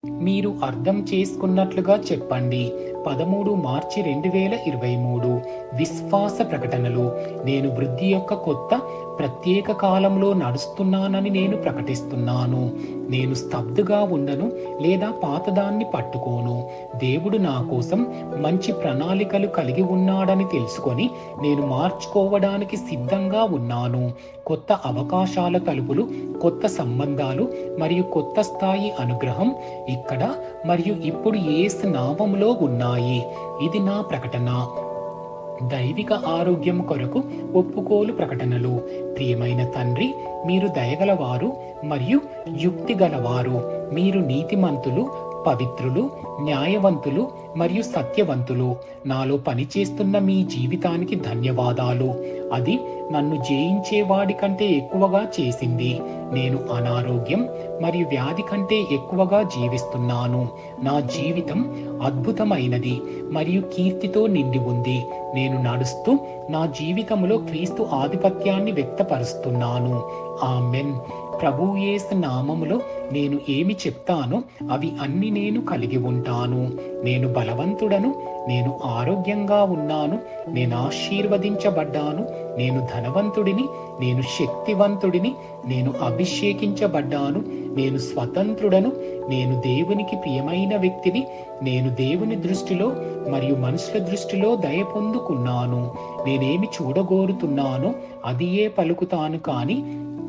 మీరు అర్థం చేసుకున్నట్లుగా చెప్పండి. 13 మార్చి 2023 విశ్వాస ప్రకటనలు. నేను వృద్ధి యొక్క కొత్త ప్రత్యేక కాలంలో నడుస్తున్నానని నేను ప్రకటిస్తున్నాను. నేను స్తబ్దుగా ఉండను లేదా పాతదాన్ని పట్టుకోను. దేవుడు నా కోసం మంచి ప్రణాళికలు కలిగి ఉన్నాడని తెలుసుకొని నేను మార్చుకోవడానికి సిద్ధంగా ఉన్నాను. కొత్త అవకాశాల తలుపులు, కొత్త సంబంధాలు మరియు కొత్త స్థాయి అనుగ్రహం ఇక్కడ మరియు ఇప్పుడు యేసు నామములో ఉన్నాయి. ఇది నా ప్రకటన. దైవిక ఆరోగ్యం కొరకు ఒప్పుకోలు ప్రకటనలు. ప్రియమైన తండ్రి, మీరు దయగలవారు మరియు యుక్తి గలవారు. మీరు నీతిమంతులు, పవిత్రులు, న్యాయవంతులు మరియు సత్యవంతులు. నాలో పనిచేస్తున్న మీ జీవితానికి ధన్యవాదాలు. అది నన్ను జయించేవాడి కంటే ఎక్కువగా చేసింది. నేను అనారోగ్యం మరియు వ్యాధి కంటే ఎక్కువగా జీవిస్తున్నాను. నా జీవితం అద్భుతమైనది మరియు కీర్తితో నిండి ఉంది. నేను నడుస్తూ నా జీవితంలో క్రీస్తు ఆధిపత్యాన్ని వ్యక్తపరుస్తున్నాను. ఆమెన్. ప్రభువు యేసు నామములో నేను ఏమి చెప్తానో అవి అన్ని నేను కలిగి ఉంటాను. నేను బలవంతుడను, నేను ఆరోగ్యంగా ఉన్నాను, నేను ఆశీర్వదించబడ్డాను, నేను ధనవంతుడిని, నేను శక్తివంతుడిని, నేను అభిషేకించబడ్డాను, నేను స్వతంత్రుడను, నేను దేవునికి ప్రియమైన వ్యక్తిని, నేను దేవుని దృష్టిలో మరియు మనుషుల దృష్టిలో దయ పొందుకున్నాను. నేనేమి చూడగోరుతున్నానో అదియే పలుకుతాను, కానీ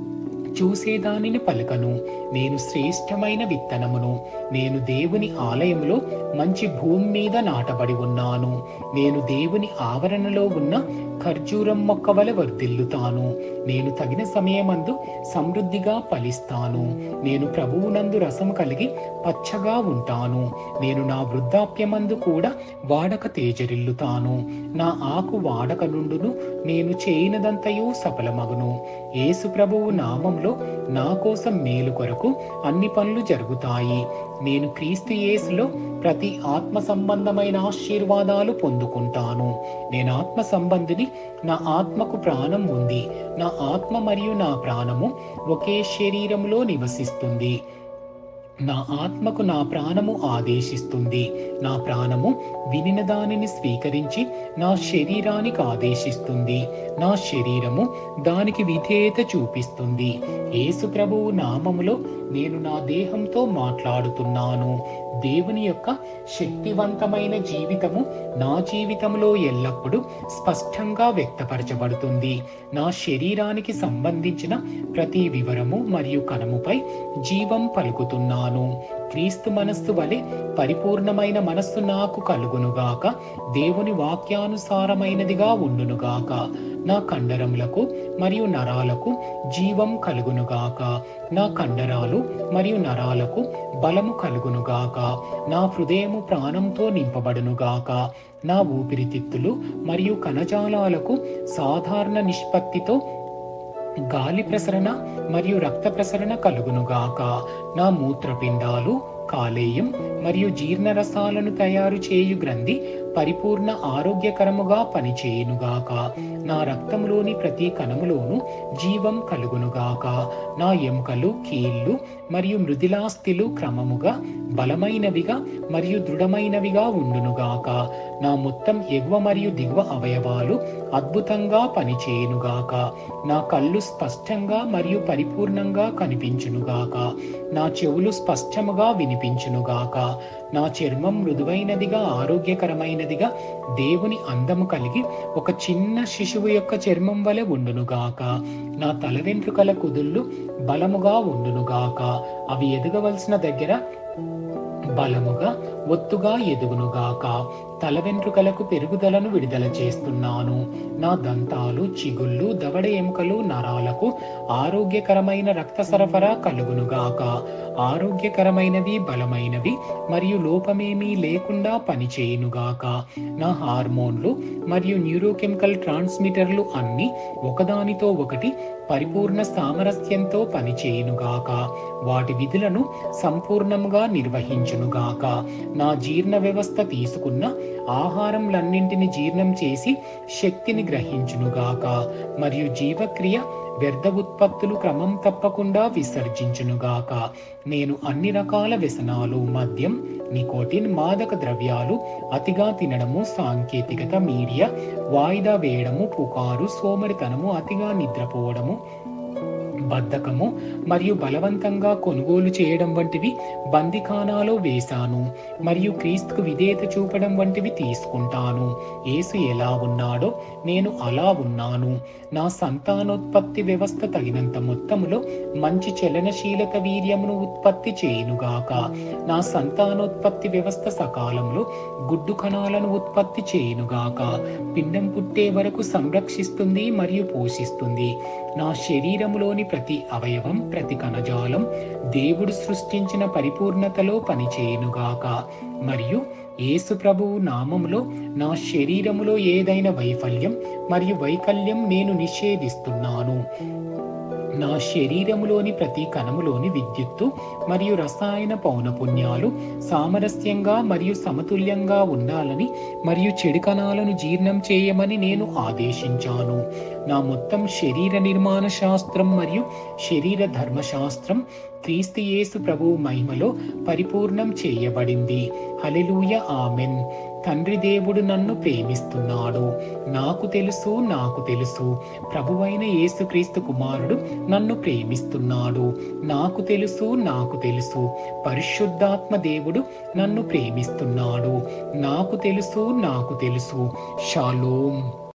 చూసేదానిని పలకను. నేను శ్రేష్టమైన విత్తనమును. నేను దేవుని ఆలయంలో మంచి భూమి మీద నాటబడి ఉన్నాను. నేను దేవుని ఆవరణలో ఉన్న ఖర్జూరం మొక్క వలె వర్ధిల్లుతాను. నేను తగిన సమయమందు సమృద్ధిగా ఫలిస్తాను. నేను ప్రభువునందు రసం కలిగి పచ్చగా ఉంటాను. నేను నా వృద్ధాప్యమందు కూడా వాడక తేజరిల్లుతాను. నా ఆకు వాడక నుండును, నేను చేయనదంతయు సఫలమగును. యేసు ప్రభువు నామంలో నా కోసం మేలు కొరకు అన్ని పనులు జరుగుతాయి. నేను క్రీస్తు యేసులో ప్రతి ఆత్మ సంబంధమైన ఆశీర్వాదాలు పొందుకుంటాను. నేను ఆత్మ సంబంధిని. నా ఆత్మకు ప్రాణం ఉంది. నా ఆత్మ మరియు నా ప్రాణము ఒకే శరీరంలో నివసిస్తుంది. నా ఆత్మకు నా ప్రాణము ఆదేశిస్తుంది. నా ప్రాణము వినిన దానిని స్వీకరించి నా శరీరానికి ఆదేశిస్తుంది. నా శరీరము దానికి విధేయత చూపిస్తుంది. యేసు ప్రభువు నామములో నేను నా దేహంతో మాట్లాడుతున్నాను. దేవుని యొక్క శక్తివంతమైన జీవితము నా జీవితంలో ఎల్లప్పుడూ స్పష్టంగా వ్యక్తపరచబడుతుంది. నా శరీరానికి సంబంధించిన ప్రతి వివరము మరియు కణముపై జీవం పలుకుతున్నాను. క్రీస్తు మనస్సు వలె పరిపూర్ణమైన మనస్సు నాకు కలుగునుగాక. దేవుని వాక్యానుసారమైనదిగా ఉండునుగాక. నా కండరములకు మరియు నరాలకు జీవం కలుగునుగాక. నా కండరాలు మరియు నరాలకు బలము కలుగునుగాక. నా హృదయము ప్రాణంతో నింపబడునుగాక. నా ఊపిరితిత్తులు మరియు కణజాలాలకు సాధారణ నిష్పత్తితో గాలి ప్రసరణ మరియు రక్త ప్రసరణ కలుగునుగాక. నా మూత్రపిండాలు, కాలేయం మరియు జీర్ణరసాలను తయారు చేయు గ్రంథి పరిపూర్ణ ఆరోగ్యకరముగా పనిచేయునుగాక. నా రక్తములోని ప్రతి కణములోను జీవం కలుగునుగాక. నా ఎముకలు, కీళ్ళు మరియు మృదులాస్థిలు క్రమముగా బలమైనవిగా మరియు దృఢమైనవిగా ఉండునుగాక. నా మొత్తం ఎగువ మరియు దిగువ అవయవాలు అద్భుతంగా పనిచేయునుగాక. నా కళ్ళు స్పష్టంగా మరియు పరిపూర్ణంగా కనిపించునుగాక. నా చెవులు స్పష్టముగా వినిపించునుగాక. నా చర్మం మృదువైనదిగా ఆరోగ్యకరమైనదిగా దేవుని అందము కలిగి ఒక చిన్న శిశువు యొక్క చర్మం వలె ఉండునుగాక. నా తల వెంట్రుకల కుదుళ్ళు బలముగా ఉండునుగాక. అవి ఎదగవలసిన దగ్గర బలముగా ఒత్తుగా ఎదుగునుగాక. తల వెంట్రుకలకు పెరుగుదలను విడుదల చేస్తున్నాను. నా దంతాలు, చిగుళ్ళు, దవడ ఎముకలు, నరాలకు ఆరోగ్యకరమైన రక్త సరఫరా కలుగునుగాక. ఆరోగ్యకరమైనవి, బలమైనవి మరియు లోపమేమీ లేకుండా పనిచేయునుగాక. నా హార్మోన్లు మరియు న్యూరోకెమికల్ ట్రాన్స్మిటర్లు అన్నీ ఒకదానితో ఒకటి పరిపూర్ణ సామరస్యంతో పనిచేయునుగాక. వాటి విధులను సంపూర్ణంగా నిర్వహించునుగాక. నా జీర్ణ వ్యవస్థ తీసుకున్న ఆహారంలన్నింటిని జీర్ణం చేసి శక్తిని గ్రహించునుగాక. మరియు జీవక్రియ వ్యర్థ ఉత్పత్తులు క్రమం తప్పకుండా విసర్జించునుగాక. నేను అన్ని రకాల వ్యసనాలు, మద్యం, నికోటిన్, మాదక ద్రవ్యాలు, అతిగా తినడము, సాంకేతికత, మీడియా, వాయిదా వేయడము, పుకారు, సోమరితనము, అతిగా నిద్రపోవడము, బద్ధకము మరియు బలవంతంగా కొనుగోలు చేయడం వంటివి బందిఖానాలో వేశాను. మరియు క్రీస్తుకు విధేయత చూపడం వంటివి తీసుకుంటాను. యేసు ఎలా ఉన్నాడో నేను అలా ఉన్నాను. నా సంతానోత్పత్తి వ్యవస్థ తగినంత మొత్తములో మంచి చలనశీలత వీర్యమును ఉత్పత్తి చేయునుగాక. నా సంతానోత్పత్తి వ్యవస్థ సకాలంలో గుడ్డు కణాలను ఉత్పత్తి చేయునుగాక. పిండం పుట్టే వరకు సంరక్షిస్తుంది మరియు పోషిస్తుంది. నా శరీరములోని ప్రతి అవయవం, ప్రతి కణజాలం దేవుడు సృష్టించిన పరిపూర్ణతలో పనిచేయునుగాక. మరియు యేసు ప్రభువు నామములో నా శరీరములో ఏదైనా వైఫల్యం మరియు వైకల్యం నేను నిషేధిస్తున్నాను. నా శరీరములోని ప్రతి కణములోని విద్యుత్తు మరియు రసాయన పౌనపుణ్యాలు సామరస్యంగా మరియు సమతుల్యంగా ఉండాలని మరియు చెడు కణాలను జీర్ణం చేయమని నేను ఆదేశించాను. నా మొత్తం శరీర నిర్మాణ శాస్త్రం మరియు శరీర ధర్మశాస్త్రం క్రీస్తు యేసు ప్రభువు మహిమలో పరిపూర్ణం చేయబడింది. Hallelujah, amen. తండ్రి దేవుడు నన్ను ప్రేమిస్తున్నాడు. నాకు తెలుసు ప్రభువైన యేసుక్రీస్తు కుమారుడు నన్ను ప్రేమిస్తున్నాడు. నాకు తెలుసు పరిశుద్ధాత్మ దేవుడు నన్ను ప్రేమిస్తున్నాడు. నాకు తెలుసు. షాలోమ్.